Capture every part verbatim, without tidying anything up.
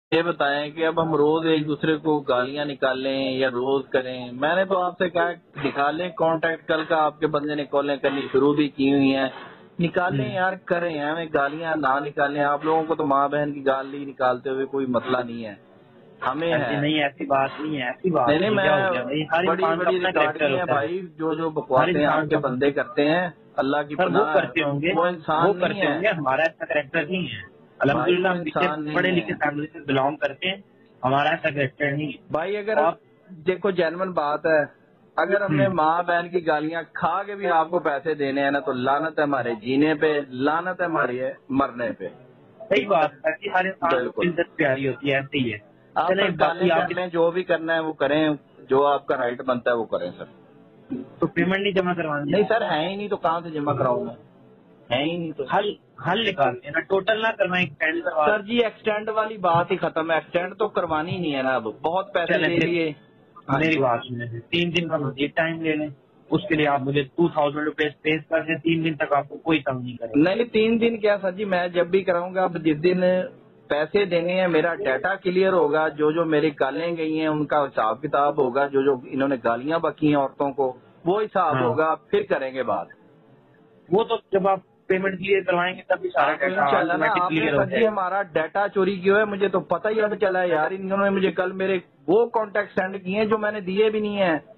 یہ بتائیں کہ اب ہم روز ایک دوسرے کو گالیاں نکالیں یا روز کریں؟ میں نے تو آپ سے کہا نکالیں کانٹیکٹ، کل کا آپ کے بندے نے کالیں کرنی شروع بھی کی ہوئی ہیں، نکالیں یار، کریں، ہمیں گالیاں نہ نکالیں۔ آپ لوگوں کو تو ماں بہن کی گالی نکالتے ہوئے کوئی مسئلہ نہیں ہے، ہمیں ہے نہیں ایسی بات نہیں ہے، ایسی بات نہیں نہیں میں بڑی بڑی ریکارڈنگ ہے بھائی، جو جو بکواسیں آپ کے بندے کرتے ہیں اللہ کی وہ پناہ کرتے ہوں گے، وہ انسان نہیں ہے، ہمارا ایسا کریکٹر نہیں ہے الحمدللہ، ہم پیچھے پڑھے لکھے فیملی سے بلانگ کرتے ہیں، ہمارا ایسا کریکٹر نہیں ہے بھائی۔ اگر دیکھو جینون بات ہے، اگر ہم نے ماں بہن کی گالیاں کھا کے بھی آپ کو پیسے دینے ہیں نا تو لعنت ہے ہمارے جینے پہ، لعنت ہے ہماری مرنے پہ۔ صحیح بات ہے کہ ہر انسان کو عزت پیاری ہوتی ہے، ایسے ہی ہے۔ آپ گالیں کر لیں، جو بھی کرنا ہے وہ کریں، جو آپ کا رائٹ بنتا ہے وہ کریں سر۔ تو پیمنٹ نہیں جمع کروانی؟ نہیں سر، ہے ہی نہیں تو کہاں سے جمع کراؤں میں، ہے ہی نہیں تو حل حل نکالتے ہیں نا، ٹوٹل نہ کرنا، ایکسٹینڈ کروا سر جی، ایکسٹینڈ والی بات ہی ختم ہے، ایکسٹینڈ تو کروانی ہی نہیں ہے نا، اب بہت پیسے لے لیے۔ میری بات سنیں، تین دن کا مزید ٹائم لے لیں، اس کے لیے آپ مجھے ٹو تھاؤزینڈ روپیز پیز کر دیں، تین دن تک آپ کو کوئی کم نہیں کرے گا۔ نہیں تین دن کیا سر جی، میں جب بھی کراؤں گا، اب جس دن پیسے دینے ہیں، میرا ڈیٹا کلیئر ہوگا، جو جو میری گالیں گئی ہیں ان کا حساب کتاب ہوگا، جو جو انہوں نے گالیاں بکی ہیں عورتوں کو وہ حساب ہوگا، پھر کریں گے بات۔ وہ تو جب آپ پیمنٹ کلیئر کروائیں گے تب بھی سارا ڈیٹا کلیئر ہو جائے گا۔ ہمارا ڈیٹا چوری کیا ہے، مجھے تو پتہ ہی اب چلا ہے یار، انہوں نے مجھے کل میرے وہ کانٹیکٹ سینڈ کیے ہیں جو میں نے دیے بھی نہیں ہیں،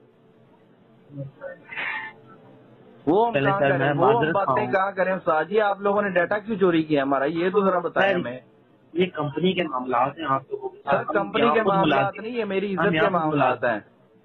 وہ ہم کہاں کریں، وہ ہم باتیں کہاں کریں؟ استاد جی آپ لوگوں نے ڈیٹا کیوں چوری کیا ہمارا، یہ تو ذرا بتائیں ہمیں۔ یہ کمپنی کے معاملات ہیں، آپ لوگوں کے سر کمپنی کے معاملات نہیں، یہ میری عزت کے معاملات ہیں،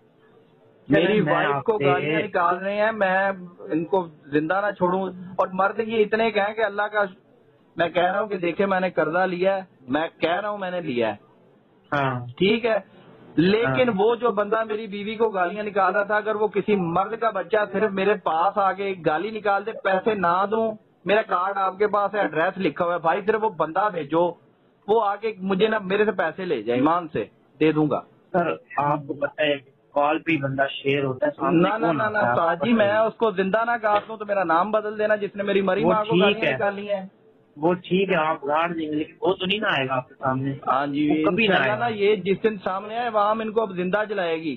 میری وائف کو گالیاں نکال رہے ہیں، میں ان کو زندہ نہ چھوڑوں، اور مرد یہ اتنے کہیں کہ اللہ کا، میں کہہ رہا ہوں کہ دیکھیں میں نے قرضہ لیا ہے، میں کہہ رہا ہوں میں نے لیا ہے، ٹھیک ہے، لیکن وہ جو بندہ میری بیوی کو گالیاں نکال رہا تھا، اگر وہ کسی مرد کا بچہ صرف میرے پاس آ کے گالی نکال دے، پیسے نہ دوں، میرا کارڈ آپ کے پاس ہے، ایڈریس لکھا ہوا ہے، بھائی صرف وہ بندہ بھیجو، وہ آ کے مجھے نا میرے سے پیسے لے جائے، ایمان سے دے دوں گا۔ سر آپ کو پتہ ہے کال پہ بندہ شیئر ہوتا ہے، نہ نہ نہ نہ جی، میں اس کو زندہ نہ کاٹ دوں تو میرا نام بدل دینا، جس نے میری مری ماں کو گالیاں نکالی ہیں۔ وہ ٹھیک ہے آپ گاڑ دیں گے، لیکن وہ تو نہیں نہ آئے گا آپ کے سامنے۔ ہاں جی کبھی نہ، یہ جس دن سامنے آئے عوام ان کو اب زندہ جلائے گی،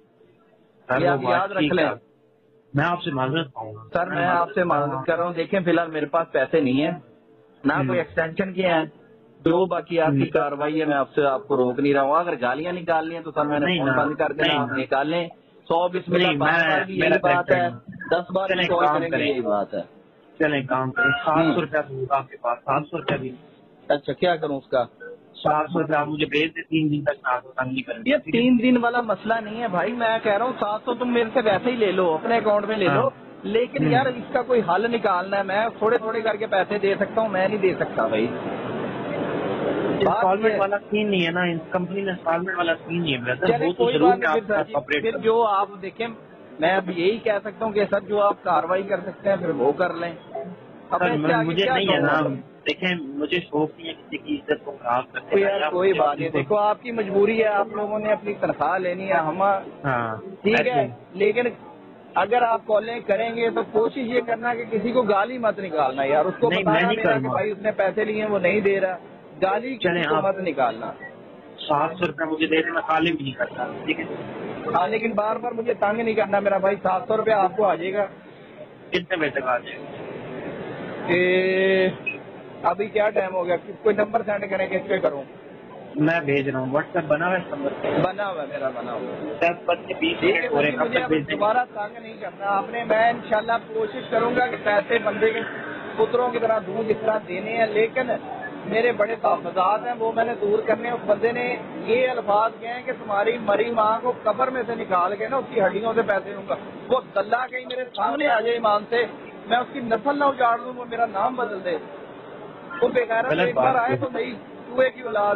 یہ آپ یاد رکھ لیں۔ میں آپ سے معذرت پاؤں گا سر، میں آپ سے معذرت کر رہا ہوں، دیکھیں فی الحال میرے پاس پیسے نہیں ہیں، نہ کوئی ایکسٹینشن کیا ہے، جو باقی آپ کی کاروائی ہے میں آپ سے آپ کو روک نہیں رہا ہوں، اگر گالیاں نکالنی ہیں تو سر میں نے فون بند کر دینا، آپ نکالیں، سو بسم اللہ بار بار بھی یہی بات ہے، دس بار بھی کال کریں گے یہی بات ہے۔ چلیں کام کریں، سات سو روپیہ ہوگا آپ کے پاس، سات سو روپیہ بھی۔ اچھا کیا کروں اس کا؟ سات سو روپیہ آپ مجھے بھیج دیں، تین دن تک آپ کو تنگ نہیں کریں گے۔ یہ تین دن والا مسئلہ نہیں ہے بھائی، میں کہہ رہا ہوں سات سو تم میرے سے ویسے ہی لے لو، اپنے اکاؤنٹ میں لے لو، لیکن یار اس کا کوئی حل نکالنا ہے، میں تھوڑے تھوڑے کر کے پیسے دے سکتا ہوں، میں نہیں دے سکتا بھائی۔ انسٹالمنٹ والا سین نہیں ہے نا، کمپنی میں انسٹالمنٹ والا سین نہیں ہے، چلے کوئی بات نہیں، پھر جو آپ دیکھیں، میں اب یہی کہہ سکتا ہوں کہ سر جو آپ کاروائی کر سکتے ہیں پھر وہ کر لیں، مجھے نہیں ہے نا، دیکھیں مجھے شوق نہیں ہے کسی کی عزت کو خراب کرنے کا۔ کوئی بات نہیں، دیکھو آپ کی مجبوری ہے، آپ لوگوں نے اپنی تنخواہ لینی ہے، ہم ٹھیک ہے، لیکن اگر آپ کالیں کریں گے تو کوشش یہ کرنا کہ کسی کو گالی مت نکالنا یار، اس کو بتانا میرا کہ بھائی اس نے پیسے لیے ہیں وہ نہیں دے رہا، گالی کسی کو مت نکالنا۔ سات سو روپیہ مجھے دے دینا، خالی بھی نہیں کرتا، ٹھیک ہے، ہاں لیکن بار بار مجھے تنگ نہیں کرنا میرا بھائی، سات سو روپیہ آپ کو آ جائے گا۔ کتنے بجے تک آ جائے گا؟ ابھی کیا ٹائم ہو گیا، کوئی نمبر سینڈ کریں، کس پہ کروں؟ میں بھیج رہا ہوں، واٹس ایپ بنا ہوا ہے نمبر؟ بنا ہوا ہے میرا، بنا ہوا ہے۔ دس بج کے بیس منٹ ہو رہے ہیں، کب تک بھیج دیں؟ دوبارہ تنگ نہیں کرنا آپ نے، میں انشاءاللہ کوشش کروں گا کہ پیسے بندے کے پتروں کی طرح دوں جس طرح دینے ہیں، لیکن میرے بڑے تحفظات ہیں وہ میں نے دور کرنے، اس بندے نے یہ الفاظ کہے ہیں کہ تمہاری مری ماں کو قبر میں سے نکال کے نا اس کی ہڈیوں سے پیسے دوں گا، وہ دلہ کہیں میرے سامنے آ جائے ایمان سے، میں اس کی نسل نہ اجاڑ دوں، وہ میرا نام بدل دے، وہ بے غیرت ایک بار آئے تو نہیں چوہے کی اولاد۔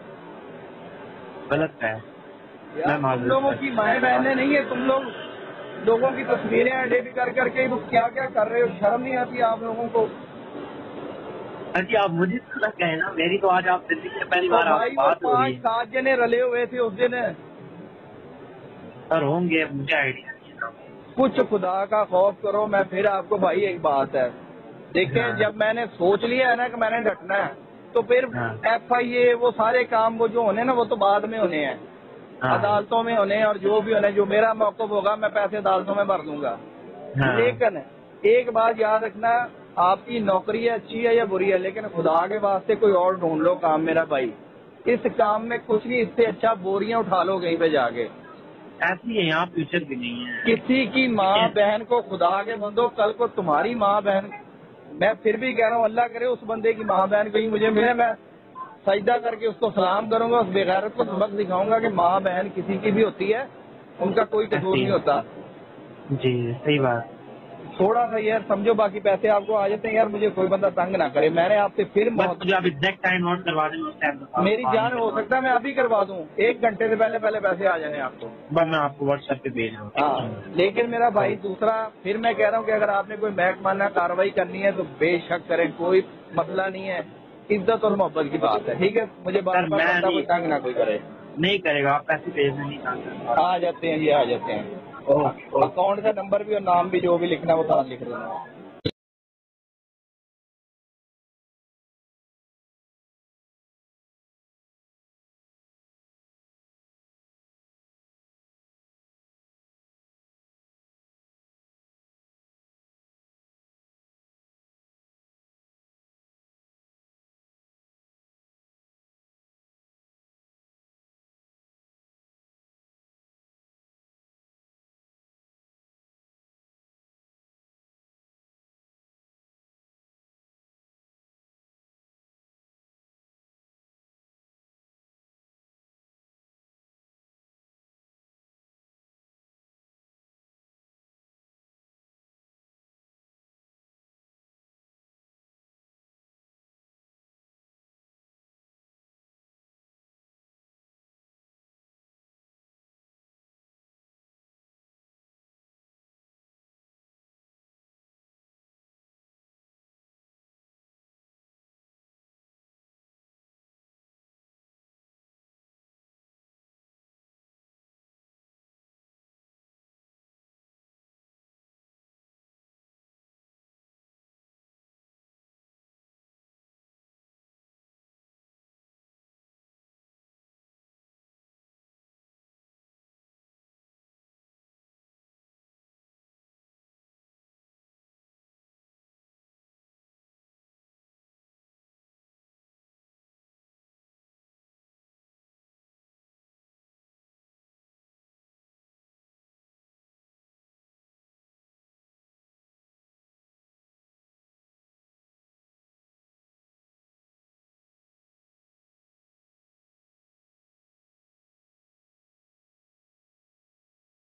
غلط ہے، تم لوگوں کی مائیں بہنیں نہیں ہیں، تم لوگ لوگوں کی تصویریں ایڈٹ کر کر کے وہ کیا کیا کر رہے ہو، شرم نہیں آتی آپ لوگوں کو؟ جی آپ مجھے نہ کہیں نا، میری تو آج آپ زندگی میں پہلی بار بات ہو رہی ہے۔ سات جنے رلے ہوئے تھے اس دن، سر ہوں گے، مجھے آئیڈیا نہیں ہے۔ کچھ خدا کا خوف کرو، میں پھر آپ کو بھائی ایک بات ہے، دیکھیں جب میں نے سوچ لیا ہے نا کہ میں نے ڈٹنا ہے، تو پھر ایف آئی اے وہ سارے کام وہ جو ہونے نا وہ تو بعد میں ہونے ہیں، عدالتوں میں ہونے اور جو بھی ہونے، جو میرا موقف ہوگا میں پیسے عدالتوں میں بھر دوں گا. لیکن ایک بات یاد رکھنا، آپ کی نوکری ہے اچھی ہے یا بری ہے، لیکن خدا کے واسطے کوئی اور ڈھونڈ لو کام میرا بھائی. اس کام میں کچھ نہیں، اس سے اچھا بوریاں اٹھا لو کہیں پہ جا کے. ایسی ہے یہاں فیوچر بھی نہیں ہے. کسی کی ماں بہن کو خدا کے بندو، کل کو تمہاری ماں بہن، میں پھر بھی کہہ رہا ہوں اللہ کرے اس بندے کی ماں بہن کہیں مجھے ملے، میں سجدہ کر کے اس کو سلام کروں گا، اس بے غیرت کو سبق دکھاؤں گا کہ ماں بہن کسی کی بھی ہوتی ہے، ان کا کوئی قصور نہیں ہوتا. جی صحیح بات. تھوڑا سا یار سمجھو، باقی پیسے آپ کو آ جاتے ہیں. یار مجھے کوئی بندہ تنگ نہ کرے، میں نے آپ سے پھر مجھے آپ ایگزیکٹ ٹائم نوٹ کروا دیں. میری جان ہو سکتا ہے میں ابھی کروا دوں، ایک گھنٹے سے پہلے پہلے پیسے آ جائیں آپ کو. بس میں آپ کو واٹس ایپ پہ بھیج رہا ہوں. ہاں لیکن میرا بھائی دوسرا پھر میں کہہ رہا ہوں کہ اگر آپ نے کوئی محکمانہ کارروائی کرنی ہے تو بے شک کریں، کوئی مسئلہ نہیں ہے، عزت اور محبت کی بات ہے. ٹھیک ہے، مجھے بار بار بندہ کوئی تنگ نہ کوئی کرے. نہیں کرے گا، آپ پیسے بھیجنا نہیں چاہتے. آ جاتے ہیں جی، آ جاتے ہیں. اکاؤنٹ کا نمبر بھی اور نام بھی جو بھی لکھنا ہے وہ ساتھ لکھ دینا.